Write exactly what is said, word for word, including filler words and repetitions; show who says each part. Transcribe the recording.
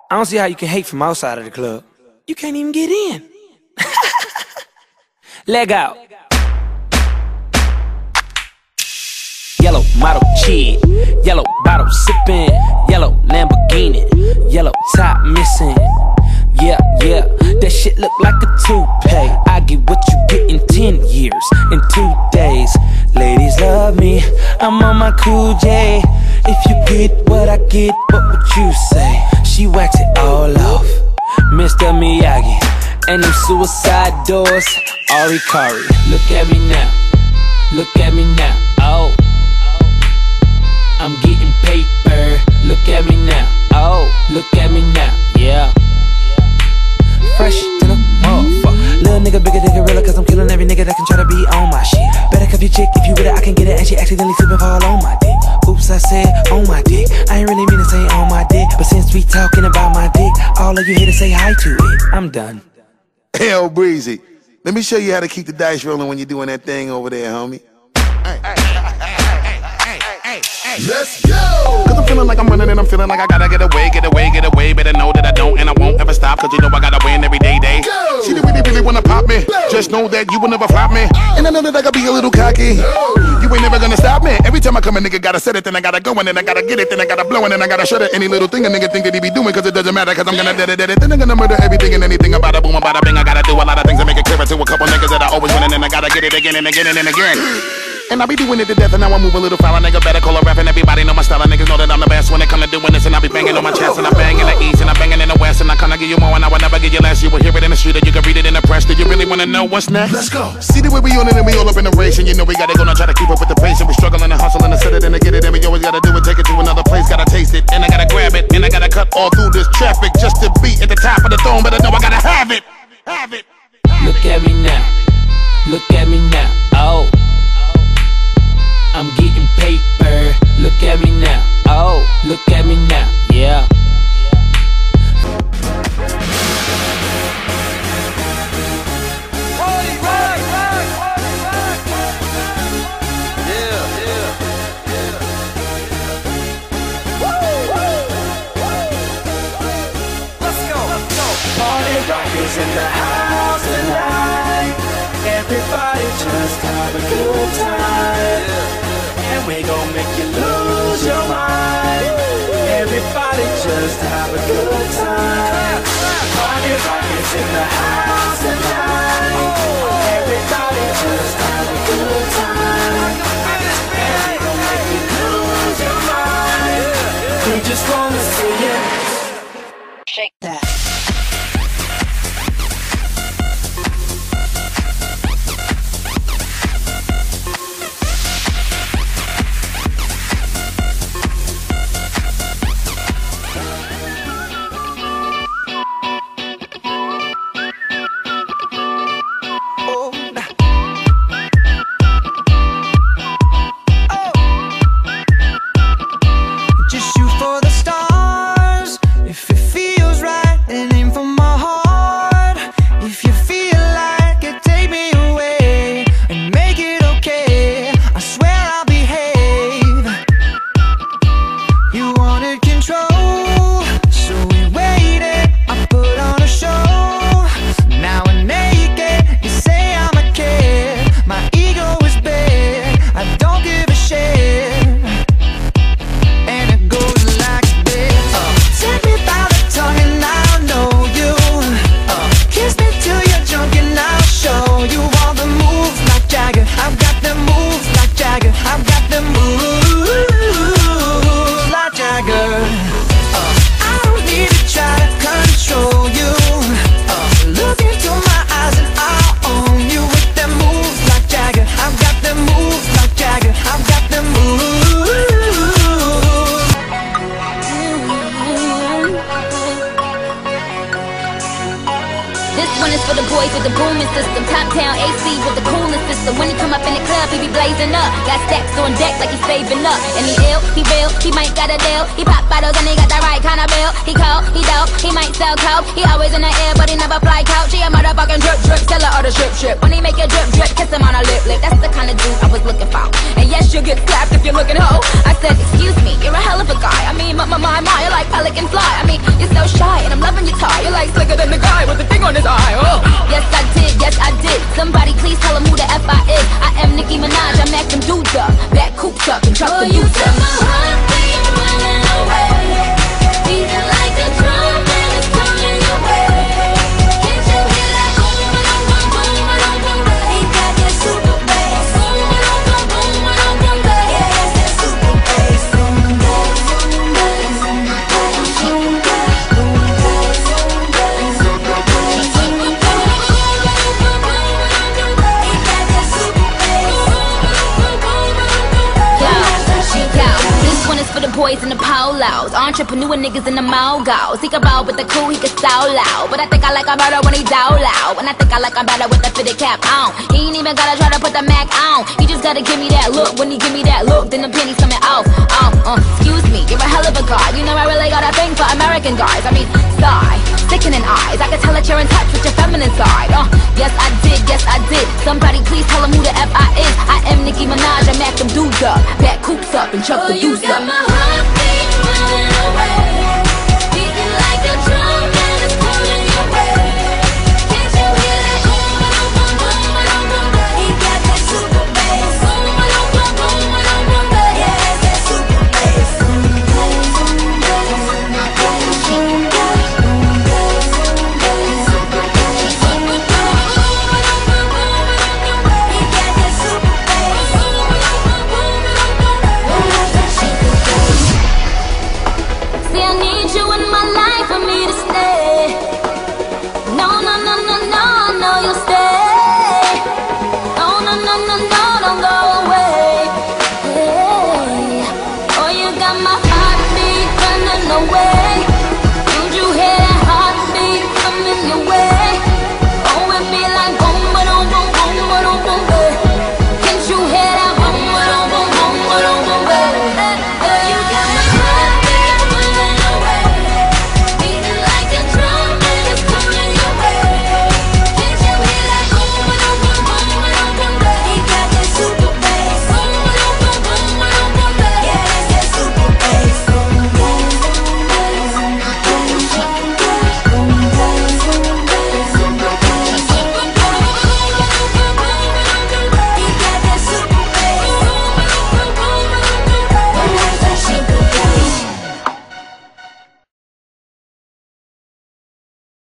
Speaker 1: I don't see how you can hate from outside of the club. You can't even get in. Leg out. Yellow model kid, yellow bottle sipping, yellow Lamborghini, yellow top missing. Yeah, yeah, that shit look like a toupee. I get what you get in ten years, in two days. Ladies love me, I'm on my cool J. If you get what I get, what would you say? She wax it all off, Mister Miyagi. And them suicide doors, Ari Kari. Look at me now, look at me now, oh. I'm getting paper, look at me now, oh. Look at me now, yeah. Fresh to the motherfucker. Little nigga bigger than gorilla, cause I'm killing every nigga that can try to be on my shit. Better cuff your chick, if you with it I can get it. And she accidentally slip and fall on my dick. Oops, I said on my dick. I ain't really mean to say on my dick, but since we talking about my dick, all of you here to say hi to it. I'm done.
Speaker 2: Hell, Breezy, let me show you how to keep the dice rolling when you're doing that thing over there, homie. Hey, hey, hey, hey, hey, let's go! Cause I'm feeling like I'm running and I'm feeling like I gotta get away, get away, get away. Better know that I don't and I won't ever stop, cause you know I gotta win every day, day. Go! She really, really wanna pop me. Go! Just know that you will never flop me. Oh! And I know that I gotta be a little cocky. No! You ain't never gonna stop me. Every time I come a nigga gotta set it, then I gotta go, and then I gotta get it, then I gotta blow, and then I gotta shut it. Any little thing a nigga think that he be doing, cause it doesn't matter, cause I'm gonna dead it, dead it. Then I'm gonna murder everything and anything about a boom, about a bing. I gotta do a lot of things to make it clearer to a couple niggas that I always win, and then I gotta get it again and again and again. And I be doing it to death, and now I move a little foul. A nigga better call a rap, and everybody know my style. And niggas know that I'm the best when it come to doing this. And I be banging on my chest, and I bang in the east, and I banging in the west. And I kinda give you more, and I will never give you less. You will hear it in the street, or you can read it in the press. Do you really wanna know what's next? Let's go. See the way we on it, and we all up in the race. And you know we gotta go now, try to keep up with the pace. And we struggling and hustling to set it and to get it. And we always gotta do it, take it to another place. Gotta taste it, and I gotta grab it. And I gotta cut all through this traffic just to be at the top of the throne. But I know I gotta have it, have it.
Speaker 1: Look at me now, look at me now, oh. I'm getting paper, look at me now, oh. Look at me now, yeah.
Speaker 3: Right, right, right, right. Yeah, yeah, yeah. Woo, woo, woo. Let's go, let's go. Party rock is in the house tonight. Everybody just have a good time. Yeah. And we gon' make you lose your mind. Everybody just have a good time. Party rock is in the house tonight. Everybody just have a good time. And we gon' make you lose your mind. We just wanna see you shake that.
Speaker 4: with the booming system. Top down A C with the cooling system. When he come up in the club, he be blazing up. Got stacks on deck like he's saving up. And he ill, he real, he might got a deal. He pop bottles and he got the right kind of bill. He cold, he dope, he might sell coke. He always in the air, but he never fly couch. He a motherfucking drip drip, seller or the strip strip. When he make a drip drip, kiss him on a lip lip. That's the kind of dude I was looking for. And yes, you'll get slapped if you're looking hoe. I said, excuse me, you're a hell of a guy. I mean, my my my, my you're like pelican fly. I mean, you're so shy, and I'm loving your tie. You're like slicker than the guy with the thing on his eye. Oh. Yes, I did, yes, I did. Somebody please tell him who the F I is. I am Nicki Minaj, I'm acting dudes up. Back cooped up and truck the youth up. My heartbeat running away, beating like a drum and it's coming your way. Can't you hear that boom, boom, boom, boom, boom, boom? He got that super bass. Boom, boom, boom, boom, boom, boom, boom. Yeah, it's that super bass. Boom, boom, boom, boom, boom, boom, for the boys in the polos, entrepreneur niggas in the mogos. He can roll with the cool, he can so loud, but I think I like him better when he down loud. And I think I like him better with the fitted cap on. He ain't even gotta try to put the Mac on. He just gotta give me that look. When he give me that look, then the pennies coming off. Oh, uh, excuse me, you're a hell of a guy. You know I really got a thing for American guys. I mean, sigh, sickening eyes. I can tell that you're in touch with your feminine side. Uh, yes I did, yes I did. Somebody please tell him who the F I is. I am Nicki Minaj, I'm acting dudes up. Back coops up and chuck the deuce up. Heartbeat running away, beating like a drum and it's coming your way. Can't you hear that boom, boom, boom, boom, boom, boom? He got that super bass. Boom, boom, boom, boom, boom, boom, boom. Yeah, it's that super bass. Boom, boom, boom, boom, boom, boom, he got that super bass. See, I need you in my life for me to stay. No, no, no, no, no, no, you'll stay. No, no, no, no, no, don't go away. Hey. Oh, you got my heartbeat running away.